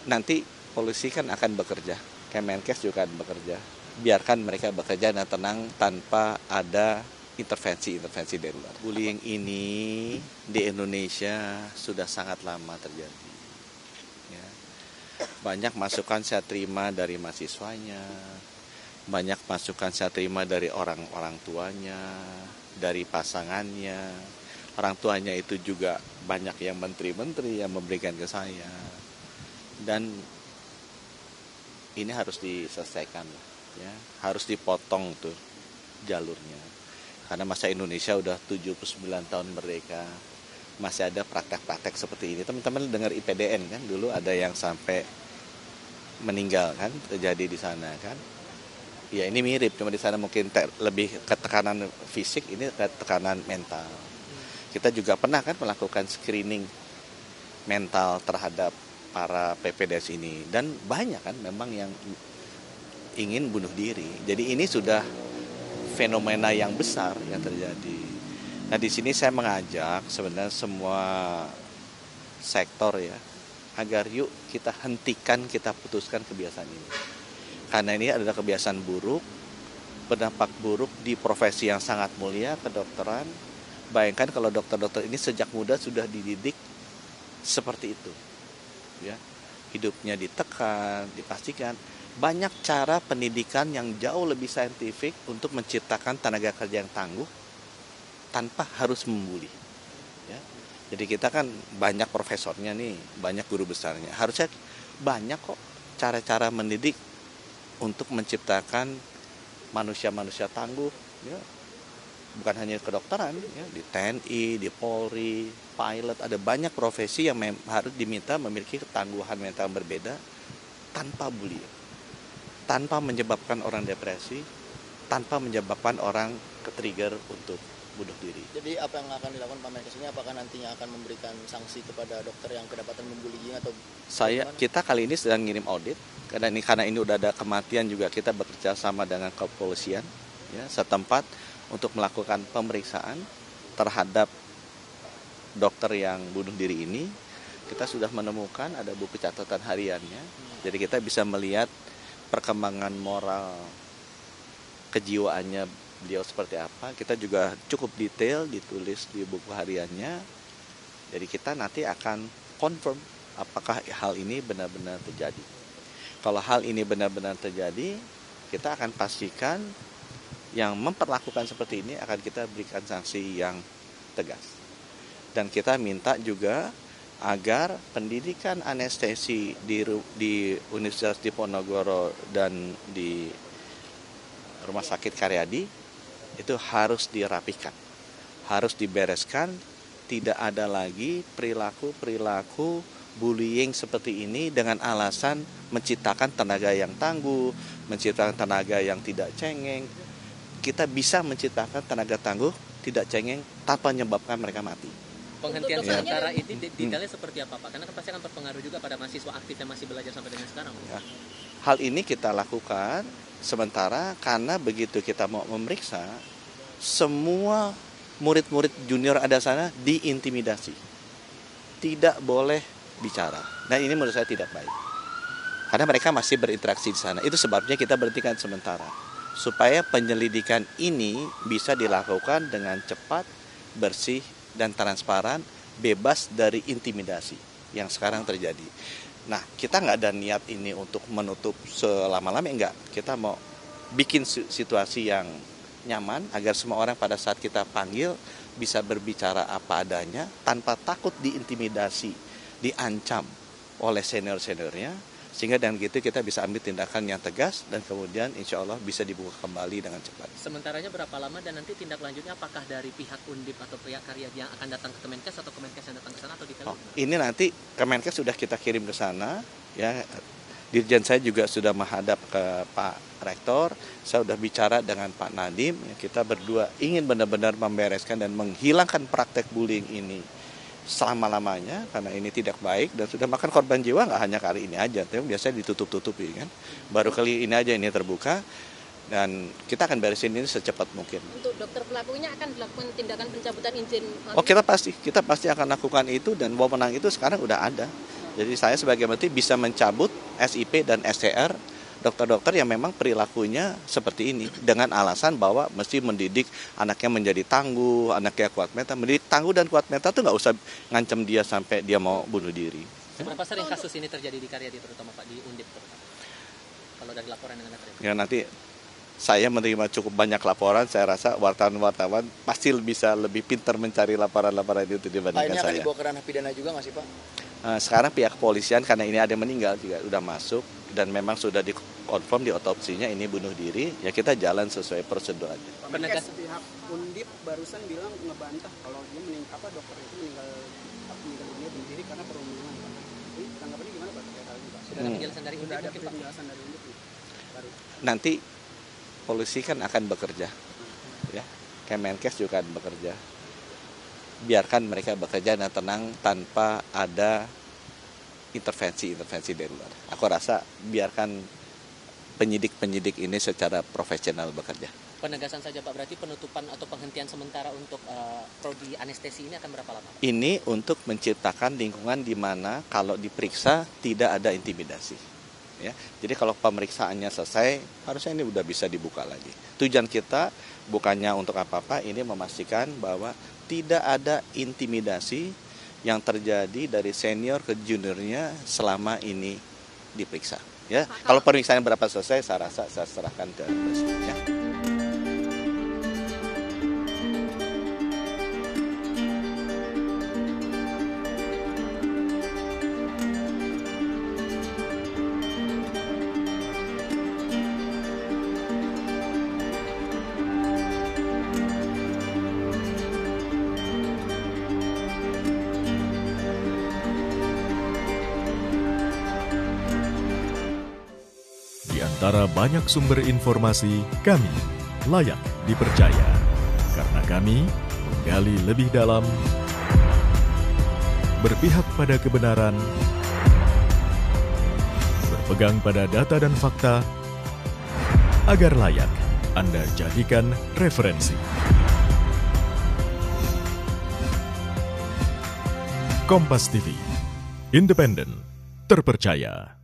nanti polisi kan akan bekerja, Kemenkes juga akan bekerja. Biarkan mereka bekerja dan tenang tanpa ada intervensi dari luar. Bullying ini di Indonesia sudah sangat lama terjadi. Ya. Banyak masukan saya terima dari mahasiswanya, banyak masukan saya terima dari orang-orang tuanya, dari pasangannya. Orang tuanya itu juga banyak yang menteri-menteri yang memberikan ke saya. Dan ini harus diselesaikan, ya. Harus dipotong tuh jalurnya. Karena masa Indonesia udah 79 tahun merdeka, masih ada praktek-praktek seperti ini. Teman-teman dengar IPDN kan, dulu ada yang sampai meninggal kan, terjadi di sana kan. Ya ini mirip, cuma di sana mungkin lebih ke tekanan fisik, ini ke tekanan mental. Kita juga pernah kan melakukan screening mental terhadap para PPDS ini. Dan banyak kan memang yang ingin bunuh diri. Jadi ini sudah fenomena yang besar yang terjadi. Nah di sini saya mengajak sebenarnya semua sektor ya, agar yuk kita hentikan, kita putuskan kebiasaan ini. Karena ini adalah kebiasaan buruk, berdampak buruk di profesi yang sangat mulia, kedokteran. Bayangkan kalau dokter-dokter ini sejak muda sudah dididik seperti itu. Ya, hidupnya ditekan, dipastikan. Banyak cara pendidikan yang jauh lebih saintifik untuk menciptakan tenaga kerja yang tangguh tanpa harus membuli. Ya. Jadi kita kan banyak profesornya nih, banyak guru besarnya. Harusnya banyak kok cara-cara mendidik untuk menciptakan manusia-manusia tangguh. Ya. Bukan hanya kedokteran, ya, di TNI, di Polri, pilot, ada banyak profesi yang harus diminta memiliki ketangguhan mental yang berbeda tanpa bully, tanpa menyebabkan orang depresi, tanpa menyebabkan orang ke-trigger untuk bunuh diri. Jadi apa yang akan dilakukan Pak Menkes ini, apakah nantinya akan memberikan sanksi kepada dokter yang kedapatan membullying atau kita kali ini sedang ngirim audit karena ini udah ada kematian juga, kita bekerja sama dengan kepolisian ya setempat untuk melakukan pemeriksaan terhadap dokter yang bunuh diri ini. Kita sudah menemukan ada buku catatan hariannya. Jadi kita bisa melihat perkembangan moral kejiwaannya beliau seperti apa. Kita juga cukup detail ditulis di buku hariannya. Jadi kita nanti akan confirm apakah hal ini benar-benar terjadi. Kalau hal ini benar-benar terjadi, kita akan pastikan yang memperlakukan seperti ini akan kita berikan sanksi yang tegas. Dan kita minta juga agar pendidikan anestesi di Universitas Diponegoro dan di Rumah Sakit Karyadi itu harus dirapikan, harus dibereskan. Tidak ada lagi perilaku bullying seperti ini dengan alasan menciptakan tenaga yang tangguh, menciptakan tenaga yang tidak cengeng. Kita bisa menciptakan tenaga tangguh, tidak cengeng, tanpa menyebabkan mereka mati. Penghentian sementara ini detailnya seperti apa Pak? Karena kan pasti akan berpengaruh juga pada mahasiswa aktif yang masih belajar sampai dengan sekarang. Ya. Hal ini kita lakukan sementara karena begitu kita mau memeriksa, semua murid-murid junior ada sana diintimidasi. Tidak boleh bicara. Dan ini menurut saya tidak baik. Karena mereka masih berinteraksi di sana. Itu sebabnya kita berhentikan sementara. Supaya penyelidikan ini bisa dilakukan dengan cepat, bersih, dan transparan, bebas dari intimidasi yang sekarang terjadi. Nah, kita nggak ada niat ini untuk menutup selama-lamanya, enggak. Kita mau bikin situasi yang nyaman agar semua orang pada saat kita panggil bisa berbicara apa adanya tanpa takut diintimidasi, diancam oleh senior-seniornya. Sehingga dengan gitu kita bisa ambil tindakan yang tegas dan kemudian insya Allah bisa dibuka kembali dengan cepat. Sementaranya berapa lama dan nanti tindak lanjutnya apakah dari pihak Undip atau pihak Karyadi yang akan datang ke Kemenkes atau Kemenkes yang datang ke sana atau di Ini nanti Kemenkes sudah kita kirim ke sana. Ya, Dirjen saya juga sudah menghadap ke Pak Rektor. Saya sudah bicara dengan Pak Nadiem. Kita berdua ingin benar-benar membereskan dan menghilangkan praktek bullying ini selama-lamanya karena ini tidak baik dan sudah makan korban jiwa nggak hanya kali ini aja, tapi biasanya ditutup-tutupi kan. Baru kali ini aja ini terbuka dan kita akan beresin ini secepat mungkin. Untuk dokter pelakunya akan dilakukan tindakan pencabutan izin. Kita pasti akan lakukan itu dan wewenang itu sekarang udah ada. Jadi saya sebagai menteri bisa mencabut SIP dan STR dokter-dokter yang memang perilakunya seperti ini dengan alasan bahwa mesti mendidik anaknya menjadi tangguh, anaknya kuat mental. Mendidik tangguh dan kuat mental itu nggak usah ngancam dia sampai dia mau bunuh diri. Seberapa sering kasus ini terjadi di Karyadi terutama Pak, di Undip terutama? Kalau dari laporan yang Anda terima? Ya nanti saya menerima cukup banyak laporan, saya rasa wartawan-wartawan pasti bisa lebih pintar mencari laporan-laporan itu dibandingkan Ini akan saya. dibawa ke ranah pidana juga nggak sih Pak? Sekarang pihak kepolisian karena ini ada yang meninggal juga udah masuk dan memang sudah dikonfirm di otopsinya ini bunuh diri, ya kita jalan sesuai prosedur aja. Menegas pihak Undip barusan bilang ngebantah kalau dia dokter itu meninggal dunia bunuh diri karena perundungan. Ini tanggapannya gimana Pak terkait hal ini Pak? Sudah ada penjelasan dari Undip Sudah ada mungkin Pak? penjelasan dari Undip nih, baru. Nanti polisi kan akan bekerja, ya Kemenkes juga akan bekerja. Biarkan mereka bekerja dan tenang tanpa ada intervensi dari luar. Aku rasa biarkan penyidik ini secara profesional bekerja. Penegasan saja Pak, berarti penutupan atau penghentian sementara untuk prodi anestesi ini akan berapa lama? Ini untuk menciptakan lingkungan di mana kalau diperiksa tidak ada intimidasi. Ya, jadi kalau pemeriksaannya selesai, harusnya ini udah bisa dibuka lagi. Tujuan kita bukannya untuk apa-apa, ini memastikan bahwa tidak ada intimidasi yang terjadi dari senior ke juniornya selama ini diperiksa. Ya, kalau pemeriksaan berapa selesai, saya rasa saya serahkan ke presiden. Ya. Di antara banyak sumber informasi, kami layak dipercaya. Karena kami menggali lebih dalam, berpihak pada kebenaran, berpegang pada data dan fakta, agar layak Anda jadikan referensi. Kompas TV, independen, terpercaya.